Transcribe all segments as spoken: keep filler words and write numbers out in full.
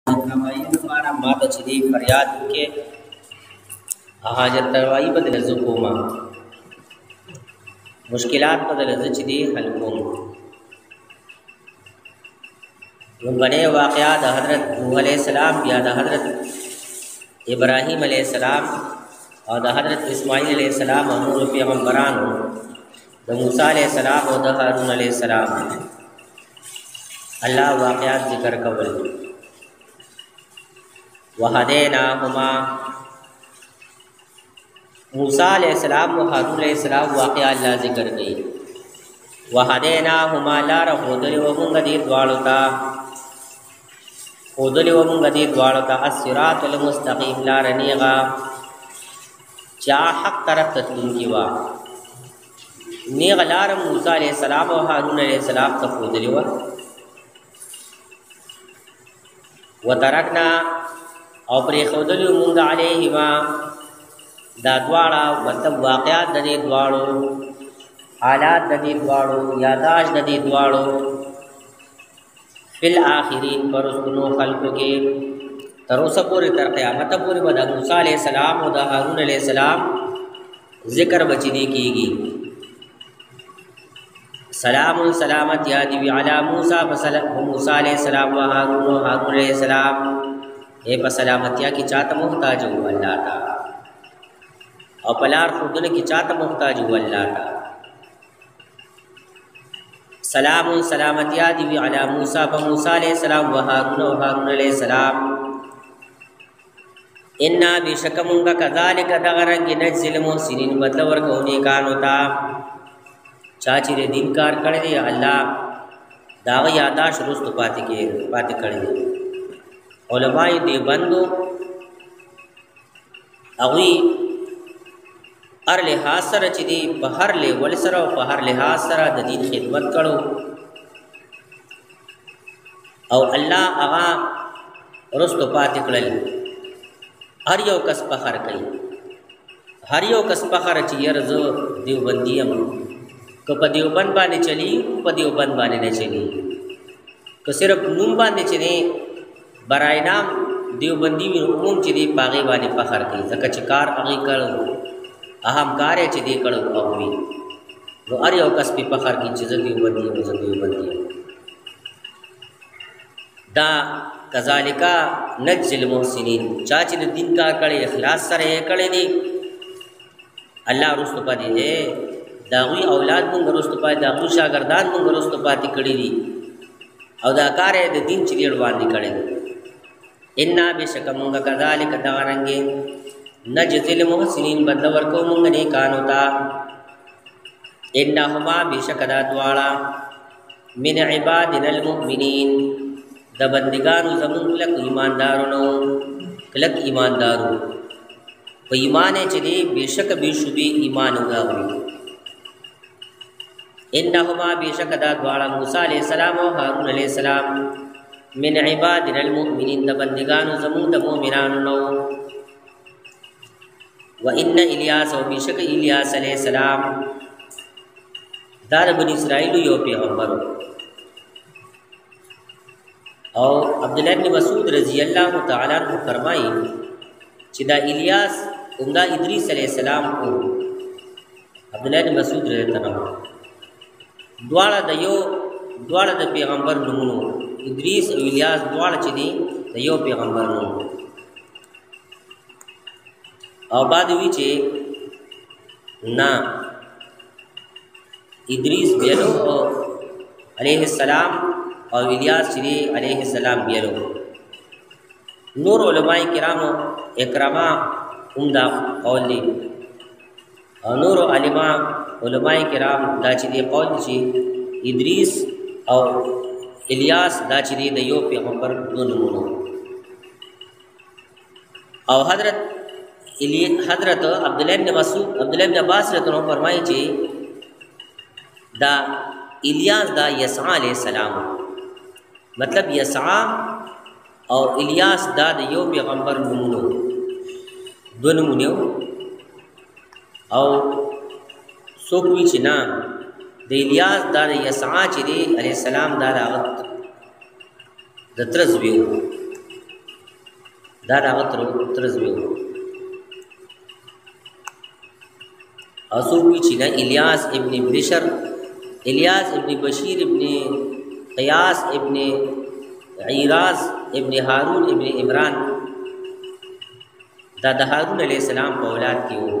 कमाई हमारा माता चली फरियाद के हाजत तरवाई बदल जुकोमा मुश्किलात बदल जचदी हलकोम बने वाक़यात हज़रत नूह अलैहिस्सलाम या हज़रत इब्राहीम अलैहिस्सलाम और हज़रत इस्माईल अलैहिस्सलाम और पैगम्बरान द मूसा अलैहिस्सलाम और हारून अलैहिस्सलाम अल्लाह वाक़यात ज़िक्र कवल वहदैनाहुमा मूसा अलैहिस्सलाम व हारून अलैहिस्सलाम वाक़या अल्लाह ज़िक्र कई वहदैनाहुमा लार खुदली व मुंगदी द्वालता खुदली व मुंगदी द्वालता अस्सिरातुल मुस्तक़ीम लार नीगा चा हक तरफ तत्लीम की वा नीगा लार मूसा अलैहिस्सलाम व हारून अलैहिस्सलाम का खुदली व वतरकना और पर खुदली मुंग अलैहिमा दा द्वाड़ा मतलब वाक़यात ददी द्वाड़ो हालात ददी द्वाड़ो यादाश ददी द्वाड़ो फिल आखिरीन पर उसको खल्क़ के तरोसा पूरी तर क़यामत पूरी बदा मूसा अलैहिस्सलाम और हारून अलैहिस्सलाम ज़िक्र बचदी कीगी सलाम सलामत यादी अला मूसा मूसा अलैहिस्सलाम व हारून हारून अलैहिस्सलाम ए पर सलामतिया की चात मुहताज हो अल्लाह ताला और पलार खुदन की चात मुहताज हो अल्लाह ताला सलाम सलामतिया दी अला मूसा व मूसा अलैहिस्सलाम व हारून व हारून अलैहिस्सलाम इन्ना बेशकमुंगा कज़ालिक दगरंग नज्जिल मुहसिनीन बदलवर कोने कान होता चाची रे दिनकार कर दे अल्लाह दाव यादाश रुस्त पाते के पाते कर दे उलमाए देवबंदो अगी हर लिहाज सर चदी बहर ले वलसर और बहर लिहाज सर दीन खिदमत करो और अल्लाह आगा रुस्त पाते कड़ल हर यो कस पखर कई हर यो कस पखर चियर जो देवबंदियम को पदियोबंद बाने चली पदियोबंद बाने न चली तो सिर्फ नूम बाने चले बराए नाम देवबंदी में उमूम चिदी पागे बाने पखर कई जक चिकार अगी करो अहम कार्य चिदी करो अगवी वो अरे औकस पे पखर की चीज़ देवबंदी में जो देवबंदी दा कज़ालिका नज्जिल मुहसिनीन चाची ने दिन का कड़े इखलास सरे कड़े दी अल्लाह रुस्त पा दी है दागी औलाद मुंग रुस्त पा दागी शागर्दान मुंग रुस्त पाती कड़ी दी और दा कार्य दे दिन चिड़ियड़ बांधी कड़े इन्ना बेशक मुंग कज़ालिका दारंगे नज्जिल मुहसिनीन बदलवर को मुंग ने कान होता इन्ना हुमा बेशक दा द्वाड़ा मिन इबादिनल मुमिनीन दबंदिगान ज़मून लक ईमानदारों लक ईमानदारों वो ईमान चले बेशक बेशुबी ईमान होगा हुई इन्नहुमा बेशक दा द्वाड़ा मूसा अलैहिस्सलाम और हारून अलैहिस्सलाम मिन इबादिनल मुमिनीन दबंदिगान ज़मून द मोमिनानो व इन्न इलियास और बेशक इलियास अलैहिस्सलाम दार बनी इसराइल यो पैगम्बर और अब्दुल्लाह इब्न मसूद रज़ी अल्लाह तआला अन्हु फरमाई चिदा इलियास उंगा इदरीस अलैहिस्सलाम को अब्दुल्लाह इब्न मसूद रहता द्वाड़ा दयो द्वाड़ा द पैगम्बर नूनो इदरीस और इलियास द्वाड़ा चिदी दयो पैगम्बर नूनो और बाद विचे ना इदरीस बेलो अलैहिस्सलाम और इलियास चिदी अलैहिस्सलाम बेलो नूर उलमाए किराम इकरामा उम्दा औली और नूर आलिमा उलमाए किराम दाचिदी कौल ची इदरीस और इलियास दाचिदी दयो पैगम्बर दोनों और हजरत हजरत अब्दुल्लाह इब्न मसूद अब्दुल्लाह इब्न अब्बास रतनो फरमाई ची दा इलियास दा यसा अलैहिस्सलाम मतलब यसा और इलियास दा दयो पैगम्बर नूनो दोनों मुनियो और सोकवी चिना द इलियास दार यसा चिदे अलैहिस्सलाम दार आवत दत्रस व्यू دا د هغه تر زوی و او څوک وي چې نه الیاس ابن بشر الیاس ابن بشیر ابن قیاس ابن عیراز ابن هارون ابن عمران دا د هارون علیہ السلام په اولاد کې وو.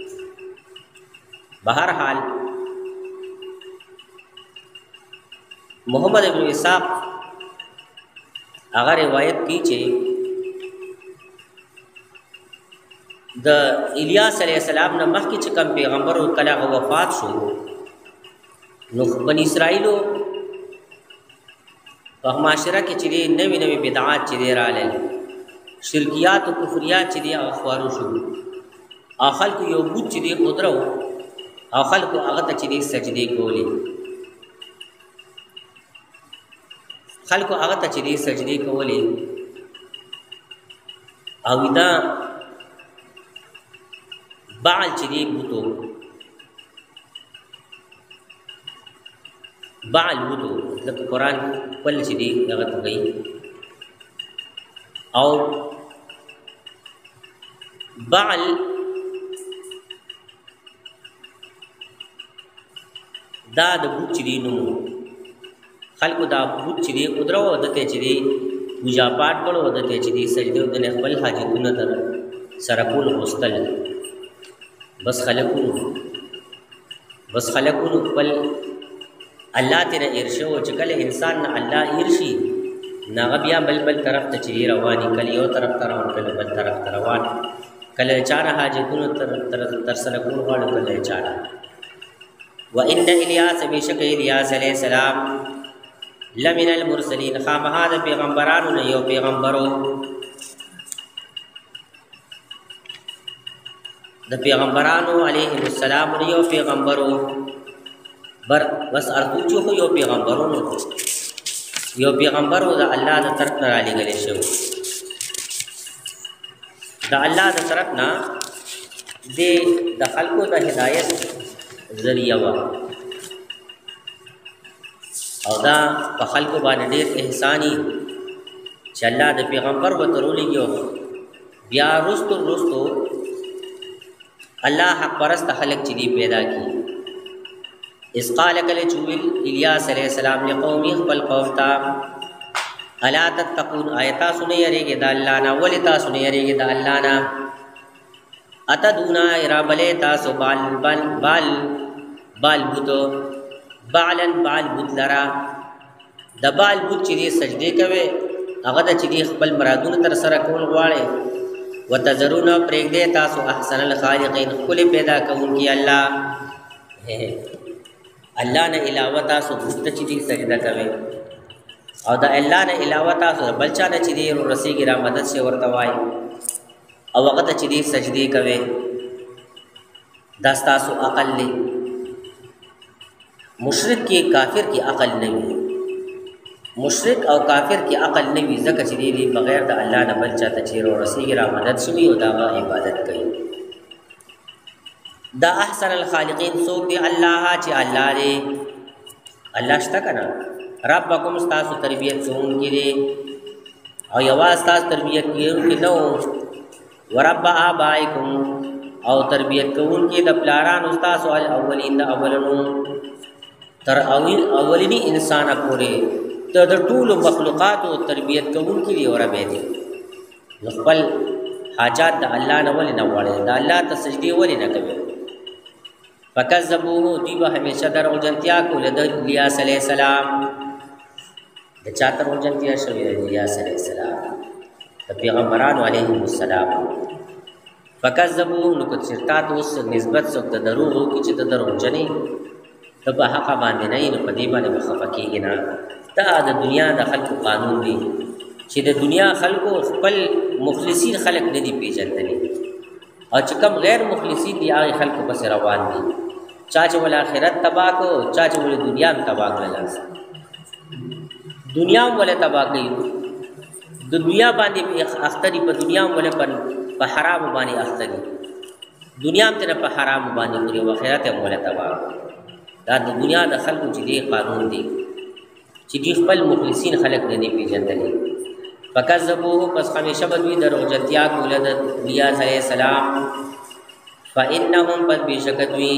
بہرحال محمد ابن اسحاق هغه روایت کی چې د الیاس علیہ السلام نه مخکې چې کوم پیغمبر او کله وفات شو نو بنی اسرائیلو په معاشره کې چې نوې نوې بدعات چې راغلل شرکیات او کفریات چې هغه خوارو شو او خلکو یو بوت چې قدرو او خلکو هغه ته چې سجدي کولې خلکو هغه ته چې سجدي کولې او دا بعل چې دی بوتو بعل بوتو لکه قرآن پل چې دی هغه ته کوي او بعل دا د بوت چې دی نو خلکو دا بوت چې دی ودرو دته چې دی پوجا پاټ کړو دته چې دی سجده د خپل حاجتونو تر سره کول مستل بس خلقو بس خلقو خپل الله تیرا ارشو چې کله انسان نه الله ارشي ناغه بیا بل بل طرف ته چي رواني کله یو طرف ته روان کله بل طرف ته روان کله چار حاجتونو تر تر سره کول غواړي کله چار وان الیاس بشک الیاس علیہ السلام لمن المرسلین خامها د پیغمبرانو نه یو پیغمبرو د پیغمبرانو علیهم السلام یو پیغمبرو بر بس ارتوچو خو یو پیغمبرونو یو پیغمبرو د الله د طرف نه علی غلی شو د الله د طرف نه د د خلقو د هدایت ذریعہ وا او دا په خلقو باندې ډېر احسانی چې الله د پیغمبر وترولېږي بیا رستو رستو الله حق پرست خلق چې دی پیدا کی اس قال کله چویل الیاس علیہ السلام لقوم خپل قوم ته الا تتقون آیتا سنې یریږي د الله نه ولې تاسو نه یریږي د الله نه اتدونا ارابله تاسو بال بال بال بال بوتو بالن بال بوت لرا د بال بوت چې سجدي کوي هغه د چې خپل مرادونه تر سره کول غواړي وتذرون پرېږدې تاسو احسن الخالقین خپل پیدا کوونکی الله الله نه علاوه تاسو بوت چې سجده کوي او د الله نه علاوه تاسو بل چا نه چې رسیږي را مدد شي ورته وای او وخت چې دې سجدي کوي دا تاسو عقل له مشرک کې کافر کې عقل نه وي مشرک او کافر کې عقل نه وي ځکه چې دې بغیر د الله نه بل چا ته چې رسیږي را مدد شي او دا عبادت کوي دا احسن الخالقین سوق دی الله چې الله دې الله شته کنه ربکم تاسو تربیت کوون کې دي او یواز تاسو تربیت کوون کې نو ورب آبائکم او تربیت کوون کې د پلاران استاد الاولین د اولنو تر اول اولینی انسان پورې ته د ټول مخلوقات او تربیت کوون کې دی وربه دي خپل حاجات د الله نه ولې نه وړي د الله ته سجدي ولې نه کوي فکذبوه دی به همیشه درو جنتیا کول د الیاس علیہ السلام د چا درو جنتیا شوی د الیاس علیہ السلام د پیغمبرانو علیهم السلام فکذبوه نو که چرتا اوس نسبت څوک د دروغو کې چې د درو جنې ته په حق باندې نه نو په دې باندې مخفه کېږي نه دا د دنیا د خلقو قانون دی چې د دنیا خلقو خپل مخلصین خلق نه دي پیژندلي او چې کوم غیر مخلصین دي هغه خلقو پس روان دي چا چې ول آخرت تباہ کو چا چې ول دنیا هم تباہ کړل دنیا ول تباہ کړي د دنیا باندې اختری په دنیا ول په حرام باندې اختری دنیا هم ته په حرام باندې پوری او آخرت هم ول تباہ دا د دنیا د خلقو چې دی قانون دی چې دی خپل مخلصین خلق نه دي پیژندلي فکذبوه پس ہمیشہ بدوی دروغجنتیا کولد الیاس علیہ السلام فإنهم پس بیشکتوی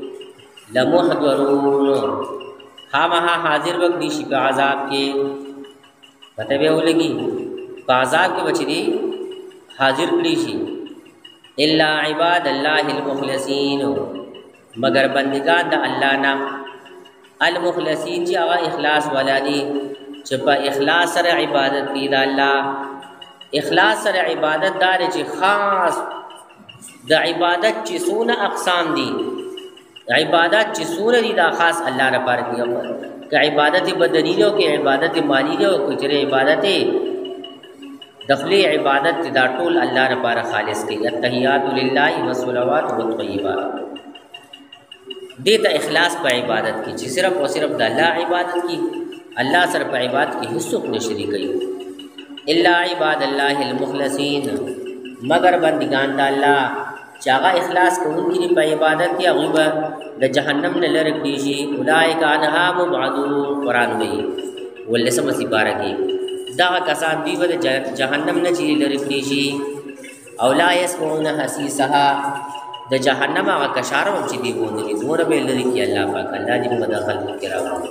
لمحضرون ہامہا حاضر وقت دیشی پہ عذاب کے پتہ بے ہو لگی پہ عذاب کے بچی حاضر کلیشی الا عباد اللہ المخلصین مگر بندگان دا اللہ نا المخلصین چی آغا اخلاص والا دی چپا اخلاص سر عبادت کی دا اللہ اخلاص سر عبادت دار چی خاص دا عبادت چی سونا اقسام دی عبادت چی سونا دی دا خاص اللہ را پار کیا کہ عبادت بدنی لو کہ عبادت مالی لو کچھ عبادت دخلی عبادت دا طول اللہ را پار خالص کی التحیات للہ والصلوات والطیبات دیتا اخلاص پہ عبادت کی چی صرف و صرف دا اللہ عبادت کی اللہ سر پہ عبادت کی حصوں نے شریک کی الا عباد اللہ المخلصین مگر بندگان دا اللہ چاغا اخلاص کو ان کی پہ عبادت کی غیبہ دا جہنم نے لرک دیشی اولئک عنہا مبعدون قرآن میں واللسم اسی پارکی دا کسان دیو دا جہنم نے چیلی لرک دیشی اولا یسمعون حسیسها دا جہنم آغا کشارم چی دیو بوندلی دور بے لرکی اللہ پاک اللہ جب مدخل کراؤں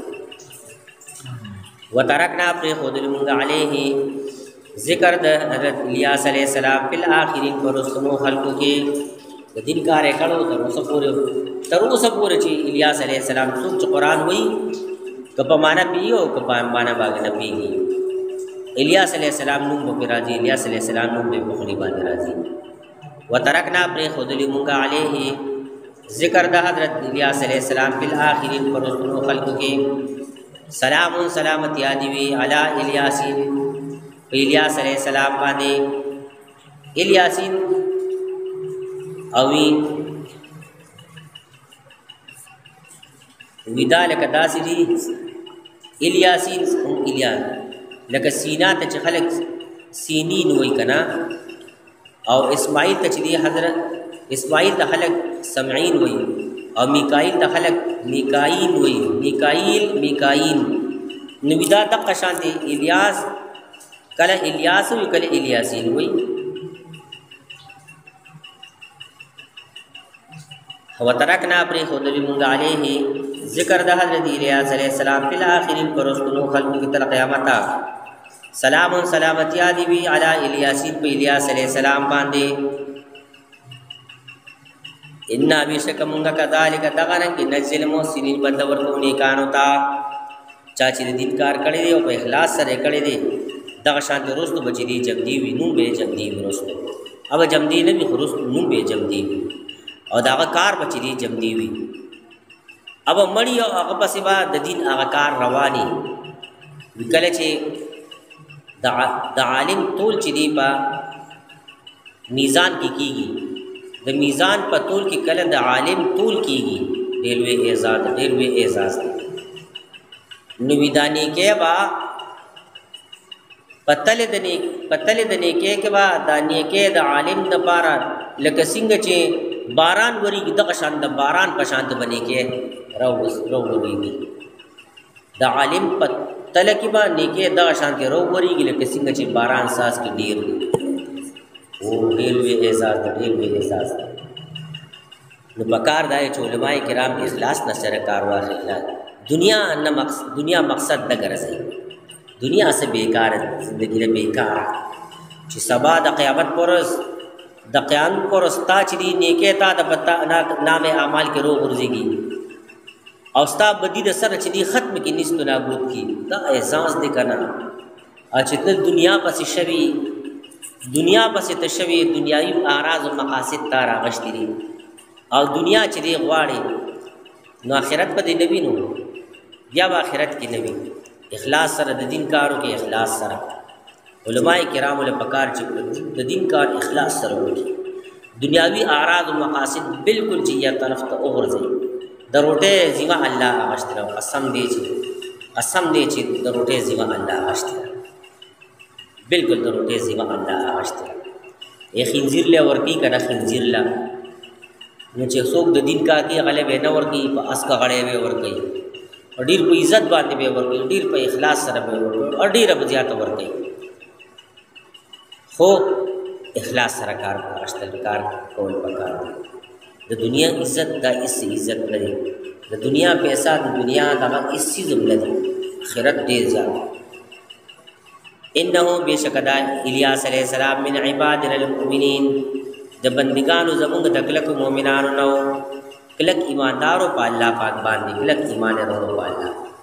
وترکنا پر خود لمنگ علیہ ذکر دا حضرت الیاس علیہ السلام فی الاخرین پر رسنو خلقوں کے دن کارے کھڑو تروسا پورے تروسا پورے چی الیاس علیہ السلام سوچ قرآن ہوئی کپا مانا پیو کپا مانا باگ نبی گی الیاس علیہ السلام نوم بپی راجی الیاس علیہ السلام نوم بے بخلی باگ راجی وترکنا پر خود لمنگ علیہ ذکر دا حضرت الیاس علیہ السلام فی الاخرین پر رسنو خلقوں کے سلام سلامتی آدیوی علی الیاسین الیاس علیہ السلام باندے الیاسین اوی ودا لکا داسی دی الیاسین ام الیان لکا سینا تچ خلق سینین ہوئی کنا او اسماعیل تچ دی حضرت اسماعیل تا خلق سمعین ہوئی اور میکائیل دا خلق میکائین ہوئی میکائیل میکائین نویدہ تک شانتی الیاس کل الیاس ہوئی کل الیاسین ہوئی وترکنا پر خود لمنگ علیہ ذکر دا حضرت الیاس علیہ السلام فی الاخرین پر رسولوں خلقوں کی طرح قیامتا سلام سلامتی آدی بھی علی الیاسین پہ الیاس علیہ السلام باندے انا بے شک منگا کذالک دغنن کہ نجزل محسنین بندور کو نیکانو تا چاچی دے دین کار کڑے دے اور پہ اخلاص سرے کڑے دے دغ شانت رستو بچی دی جمدی وی نون بے جمدی وی رستو اب جمدی نبی رستو نون بے جمدی وی اور دغ کار بچی دی جمدی وی اب مڑی اور اغبا سبا دین آغا کار روانی وکلے چھے دا عالم طول چی دی پا میزان کی کی گی دا میزان پا طول کی کل دا عالم طول کی گی ریلوے اعزاز ریلوے اعزاز نویدانی کے با پتل دنے پتل دنے کے کے با دانی کے دا عالم دا پارا لکسنگ چے باران وری کی دا شان دا باران پشانت بنے کے رو رو وری گی دا عالم پتل کی با نیکے دا شان کے رو وری گی لکسنگ چے باران ساز کی دیر گی وہ ریلوے اعزاز دا ریلوے اعزاز دا نو بکار دائے چو علماء کرام اخلاص نصر کاروا خیلات دنیا نہ مقصد دنیا مقصد نہ گرزی دنیا سے بیکار زندگی نے بیکار چی سبا دا قیامت پرس دا قیامت پرس تا چی دی نیکے تا دا پتا نام اعمال کے رو غرزی گی اوستا بدی دا سر چی دی ختم کی نست و نابود کی دا احساس دے کنا اچھتا دنیا پس شوی دنیا پس تشوی دنیای آراز و مقاصد تارا غشتی دی اور دنیا چی دی غواری نو آخرت پا دی نبی نو یا با آخرت کی نبی اخلاص سر دا دین کارو کے اخلاص سر علماء کرام علیہ پکار چکر دا دین کار اخلاص سر ہوئی دنیاوی آراز و مقاصد بالکل جیہ طرف تا اغرزی دا روٹے زیوہ اللہ آغشتی رہا قسم دے چی قسم دے چی دا روٹے زیوہ اللہ آغشتی رہا بالکل دا روٹے زیوہ اللہ آغشتی رہا اے خنزیر لے ورکی کنا خنزیر لے نوچے سوک دا دین کا کی غلبے نہ ورکی پا اس کا غڑے بے ورکی اور دیر پا عزت باندے بے ورکی دیر پا اخلاص سر بے ورکی اور دیر اب زیادہ ورکی خو اخلاص سره کار اخیستل کار کول پکار دی. د دنیا عزت دا اس عزت نه دی، د دنیا پیسہ د دنیا دغه اس چیز هم نه دی، آخرت ډېر زیات. انه بېشکه دا الیاس علیه السلام من عبادنا المؤمنین د بندګانو زمونږ د کلکو مؤمنانو نه و، کلک ایماندارو په الله پاک باندې، کلک ایمان ورو په الله.